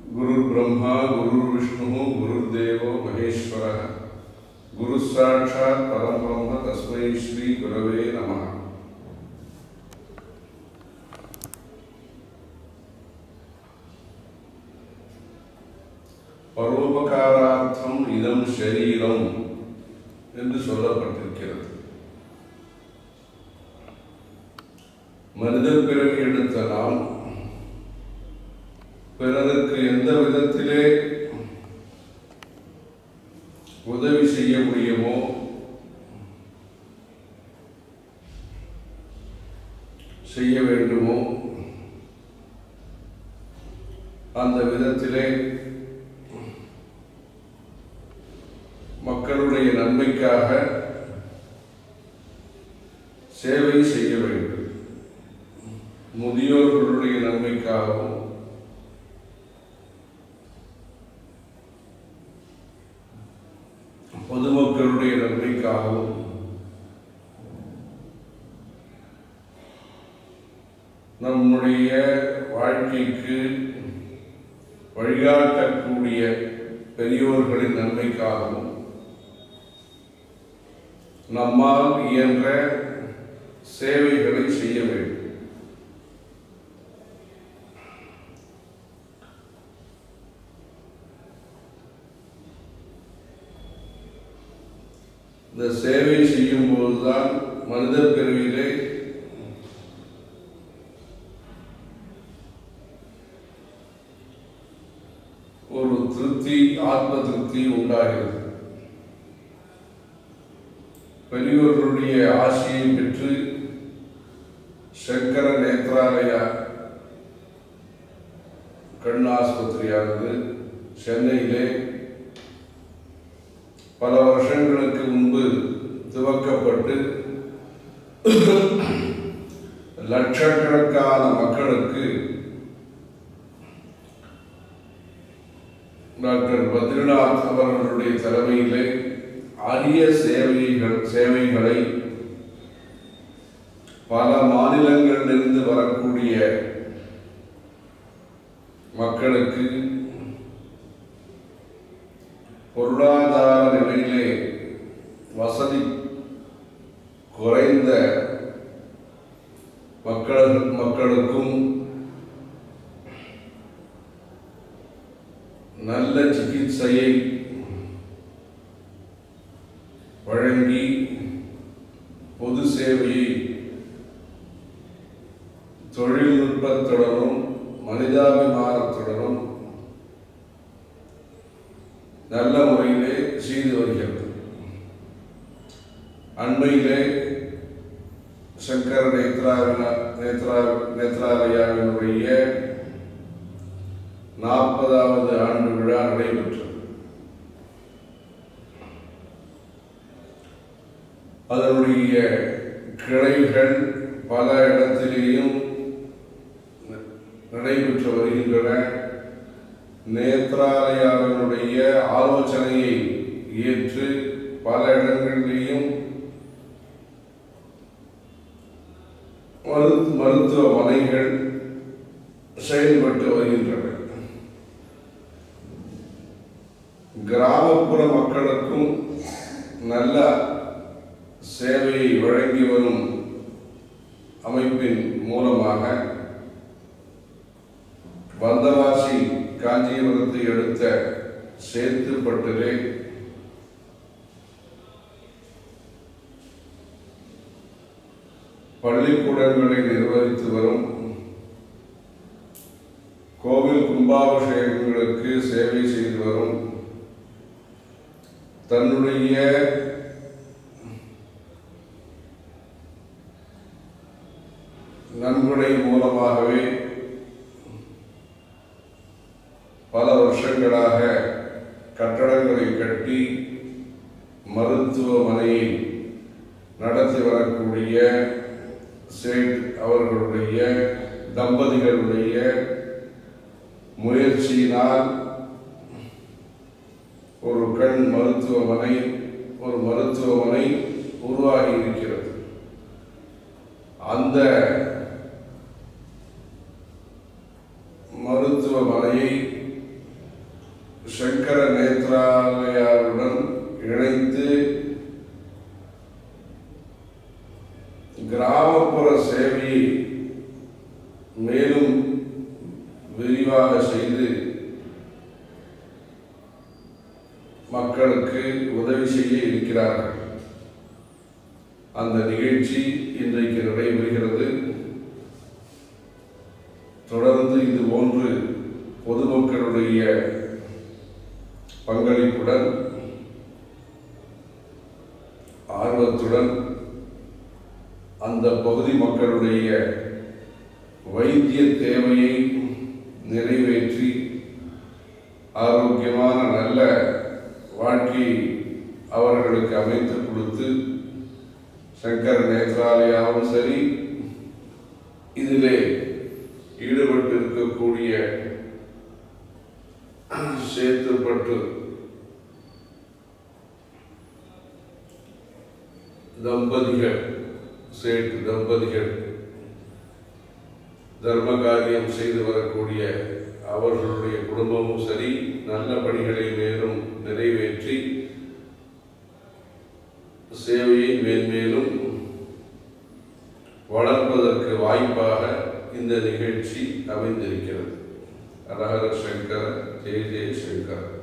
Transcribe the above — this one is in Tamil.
गुरु ब्रह्मा गुरु विष्णु गुरुदेवो महेश्वरः गुरु साक्षात् परम ब्रह्म तस्मै श्री गुरवे नमः। பரோபகாரார்த்தம் இதம் ஷரீரம் என்று சொல்லப்பட்டிருக்கிறது. மனித பிறவி எடுத்த நாம் பிறருக்கு எந்த விதத்திலே உதவி செய்ய முடியுமோ செய்ய வேண்டுமோ அந்த விதத்திலே மக்களுடைய நன்மைக்காக சேவை செய்ய வேண்டும். முதியோர்களுடைய நன்மைக்காகவும் பொதுமக்களுடைய நன்மைக்காகவும் நம்முடைய வாழ்க்கைக்கு வழிகாட்டக்கூடிய பெரியோர்களின் நன்மைக்காகவும் நம்மால் இயன்ற சேவைகளை செய்ய வேண்டும். இந்த சேவை செய்யும் போதுதான் மனித பிறவியிலே ஒரு திருப்தி, ஆத்ம திருப்தி உண்டாகிறது. பெரியோர்களுடைய ஆசையை பெற்று சங்கர நேத்ராலயா கண் ஆஸ்பத்திரியானது சென்னையிலே பல வருஷங்களுக்கு முன்பு துவக்கப்பட்டு லட்சக்கணக்கான மக்களுக்கு டாக்டர் பத்ரிநாத் அவர்களுடைய தலைமையிலே அரிய சேவைகளை பல மாநிலங்களிலிருந்து வரக்கூடிய மக்களுக்கு பொருளாதார நிலையிலே வசதி குறைந்த மக்களுக்கும் நல்ல சிகிச்சையை வழங்கி பொது சேவையை தொழில்நுட்பத்துடனும் மனிதாபிமானத்துடனும் நல்ல முறையிலே செய்து வருகிறது. அண்மையிலே சங்கர நேத்ராலயாவினுடைய 40வது ஆண்டு விழா நடைபெற்றது. அதனுடைய கிளைகள் பல இடத்திலேயும் நடைபெற்று வருகின்றன. நேத்ராலயாவினுடைய ஆலோசனையை ஏற்று பல இடங்களிலேயும் மருத்துவமனைகள் செயல்பட்டு வருகின்றன. கிராமப்புற மக்களுக்கும் நல்ல சேவையை வழங்கி வரும் அமைப்பின் மூலமாக வந்தவாசி காஞ்சிபுரத்தை அடுத்த சேத்துப்பட்டிலே பள்ளிக்கூடங்களை நிர்வகித்து வரும், கோவில் கும்பாபிஷேகங்களுக்கு சேவை செய்து வரும், தன்னுடைய நன்கொடை மூலமாகவே பல வருஷங்களாக கட்டடங்களை கட்டி மருத்துவமனையை நடத்தி வரக்கூடிய சேட் அவர்களுடைய தம்பதிகளுடைய முயற்சியினால் ஒரு கண் மருத்துவமனை உருவாகி இருக்கிறது. அந்த மருத்துவமனையை சங்கர நேத்ராலயாவுடன் இணைத்து கிராமப்புற சேவையை மேலும் விரிவாக செய்து மக்களுக்கு உதவி செய்ய இருக்கிறார்கள். அந்த நிகழ்ச்சி இன்றைக்கு நடைபெறுகிறது. தொடர்ந்து இது போன்று பொதுமக்களுடைய பங்களிப்புடன் ஆர்வத்துடன் அந்த பகுதி மக்களுடைய வைத்திய தேவையை நிறைவேற்றி ஆரோக்கியமான நல்ல வாழ்க்கை அவர்களுக்கு அமைத்து கொடுத்து சங்கர நேத்ராலயாவும் சரி, இதிலே ஈடுபட்டு இருக்கக்கூடிய சேத்துப்பட்டு சேட்டு தம்பதிகள் தர்ம காரியம் செய்து வரக்கூடிய அவர்களுடைய குடும்பமும் சரி, நல்ல பணிகளை மேலும் நிறைவேற்றி சேவையை மேன்மேலும் வளர்ப்பதற்கு வாய்ப்பாக இந்த நிகழ்ச்சி அமைந்திருக்கிறது. ஹரஹர சங்கர, ஜெய ஜெய சங்கர.